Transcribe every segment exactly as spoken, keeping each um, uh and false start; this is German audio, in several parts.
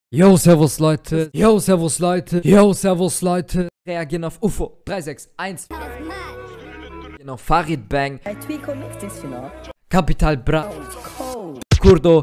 Yo, servus Leute. Yo, servus Leute. Yo, servus Leute. Reagieren auf U F O drei sechs eins. Reagieren auf Farid Bang. Capital Bra. Kurdo.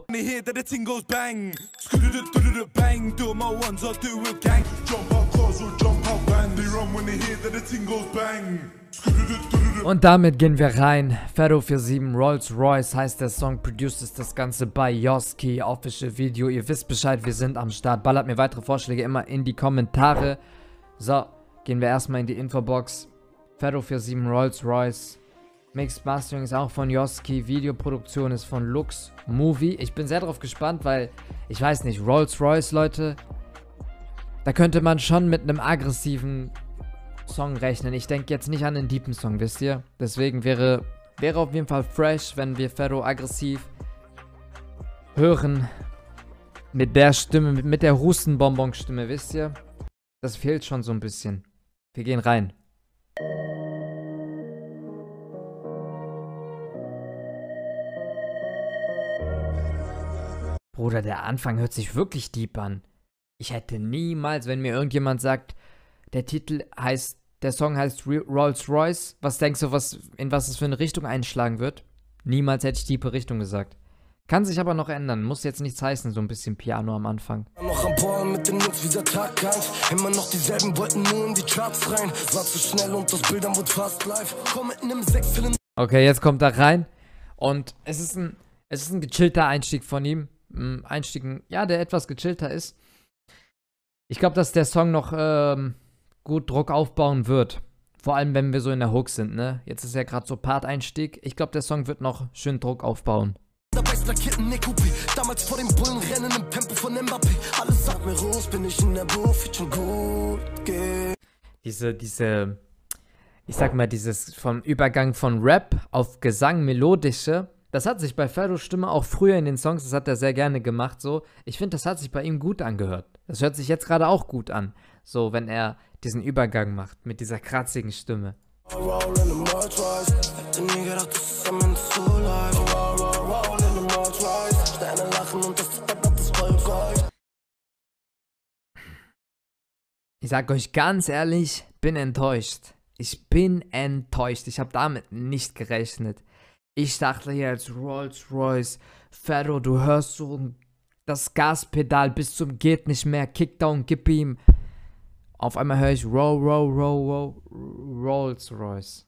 Und damit gehen wir rein. Ferro siebenundvierzig Rolls Royce heißt der Song. Produced ist das Ganze bei Yoski. Official Video. Ihr wisst Bescheid, wir sind am Start. Ballert mir weitere Vorschläge immer in die Kommentare. So, gehen wir erstmal in die Infobox. Ferro siebenundvierzig Rolls Royce. Mixed Mastering ist auch von Yoski. Videoproduktion ist von Lux Movie. Ich bin sehr darauf gespannt, weil ich weiß nicht, Rolls Royce, Leute. Da könnte man schon mit einem aggressiven Song rechnen. Ich denke jetzt nicht an einen deepen Song, wisst ihr? Deswegen wäre, wäre auf jeden Fall fresh, wenn wir Ferro aggressiv hören. Mit der Stimme, mit, mit der Hustenbonbon-Stimme, wisst ihr? Das fehlt schon so ein bisschen. Wir gehen rein. Bruder, der Anfang hört sich wirklich deep an. Ich hätte niemals, wenn mir irgendjemand sagt, der Titel heißt, der Song heißt Rolls Royce, was denkst du, was, in was es für eine Richtung einschlagen wird? Niemals hätte ich tiefe Richtung gesagt. Kann sich aber noch ändern, muss jetzt nichts heißen, so ein bisschen Piano am Anfang. Noch am Bohren mit den Jungs wie der Tag eins. Immer noch dieselben wollten nur in die Charts rein. War zu schnell und das Bildern wurde fast live. Komm mit einem Sechszylinder. Okay, jetzt kommt er rein und es ist ein, es ist ein gechillter Einstieg von ihm. Einstieg, ja, der etwas gechillter ist. Ich glaube, dass der Song noch ähm, gut Druck aufbauen wird. Vor allem, wenn wir so in der Hook sind, ne? Jetzt ist ja gerade so Part-Einstieg. Ich glaube, der Song wird noch schön Druck aufbauen. Damals vor dem Bullenrennen im Tempo von Mbappé. Alles sagt mir raus, bin ich in der Buff, schon gut geht. Diese, diese, ich sag mal, dieses vom Übergang von Rap auf Gesang, melodische, das hat sich bei Ferros Stimme auch früher in den Songs, das hat er sehr gerne gemacht, so. Ich finde, das hat sich bei ihm gut angehört. Das hört sich jetzt gerade auch gut an, so, wenn er diesen Übergang macht, mit dieser kratzigen Stimme. Ich sag euch ganz ehrlich, bin enttäuscht. Ich bin enttäuscht. Ich habe damit nicht gerechnet. Ich dachte jetzt, Rolls Royce, Ferro, du hörst so das Gaspedal bis zum geht nicht mehr, Kickdown, gib ihm. Auf einmal höre ich Roll, Roll, Roll, Roll, Rolls Royce.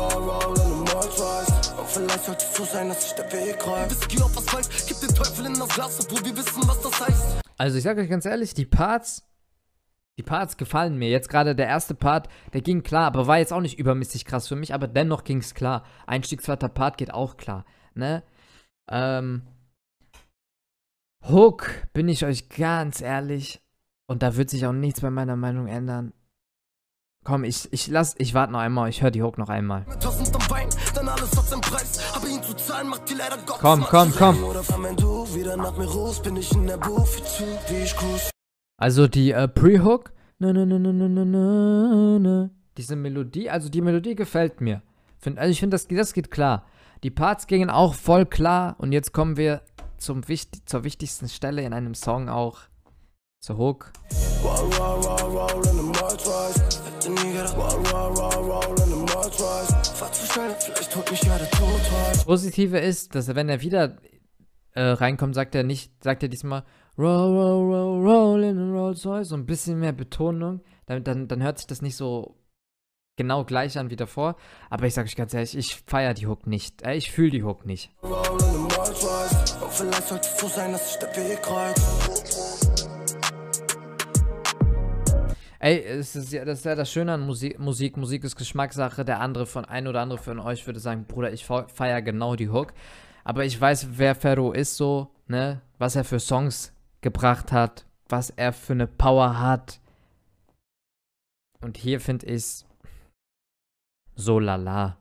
Also ich sage euch ganz ehrlich, die Parts, die Parts gefallen mir. Jetzt gerade der erste Part, der ging klar, aber war jetzt auch nicht übermäßig krass für mich, aber dennoch ging es klar. Einstieg, zweiter Part geht auch klar, ne? Ähm, Hook, bin ich euch ganz ehrlich, und da wird sich auch nichts bei meiner Meinung ändern. Komm, ich, ich lass, ich warte noch einmal, ich höre die Hook noch einmal. Komm, komm, komm. Also die äh, Pre-Hook, diese Melodie, also die Melodie gefällt mir. Find, also ich finde, das, das geht klar. Die Parts gingen auch voll klar und jetzt kommen wir zum wichtig, zur wichtigsten Stelle in einem Song auch, zur Hook. Das Positive ist, dass er, wenn er wieder äh, reinkommt, sagt er nicht, sagt er diesmal Roll, roll, roll, roll in a Rolls Royce, so ein bisschen mehr Betonung, dann, dann, dann hört sich das nicht so genau gleich an wie davor, aber ich sag euch ganz ehrlich, ich feiere die Hook nicht, äh, ich fühle die Hook nicht. Ey, es ist ja, das ist ja das Schöne an Musik, Musik, Musik ist Geschmackssache, der andere von ein oder andere von euch würde sagen, Bruder, ich feiere genau die Hook, aber ich weiß, wer Ferro ist so, ne, was er für Songs gebracht hat, was er für eine Power hat. Und hier finde ich so lala.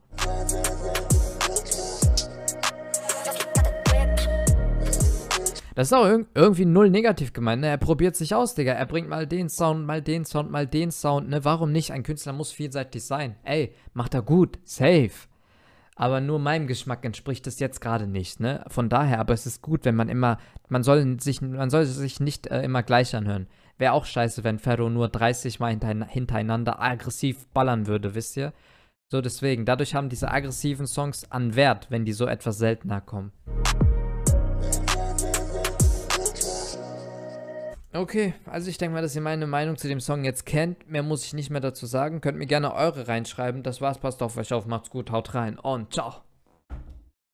Das ist auch irg irgendwie null negativ gemeint, ne? Er probiert sich aus, Digga. Er bringt mal den Sound, mal den Sound, mal den Sound, ne? Warum nicht? Ein Künstler muss vielseitig sein. Ey, macht er gut. Safe. Aber nur meinem Geschmack entspricht das jetzt gerade nicht, ne? Von daher, aber es ist gut, wenn man immer, man soll sich, man soll sich nicht äh, immer gleich anhören. Wäre auch scheiße, wenn Ferro nur dreißig Mal hinterein- hintereinander aggressiv ballern würde, wisst ihr? So, deswegen, dadurch haben diese aggressiven Songs an Wert, wenn die so etwas seltener kommen. Okay, also ich denke mal, dass ihr meine Meinung zu dem Song jetzt kennt. Mehr muss ich nicht mehr dazu sagen. Könnt mir gerne eure reinschreiben. Das war's, passt auf euch auf, macht's gut, haut rein und ciao.